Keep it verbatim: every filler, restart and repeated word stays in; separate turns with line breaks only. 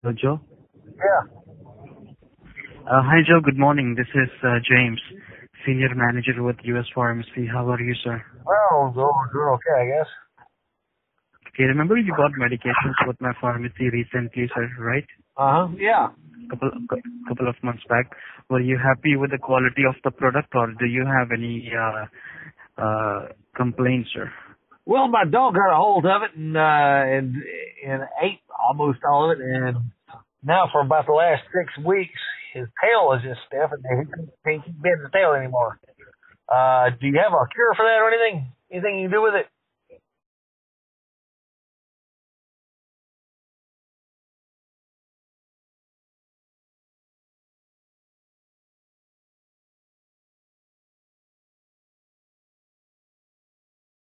Hello, Joe.
Yeah.
Uh, hi, Joe. Good morning. This is uh, James, Senior Manager with U S Pharmacy. How are you, sir?
Well, doing, doing okay, I guess.
Okay, remember you got medications with my pharmacy recently, sir, right?
Uh huh. Yeah.
Couple cou- couple of months back. Were you happy with the quality of the product, or do you have any uh, uh, complaints, sir?
Well, my dog got a hold of it and uh and and ate almost all of it, and now for about the last six weeks, his tail is just stiff, and he can't keep bending his tail anymore. Uh, do you have a cure for that or anything? Anything you can do with it?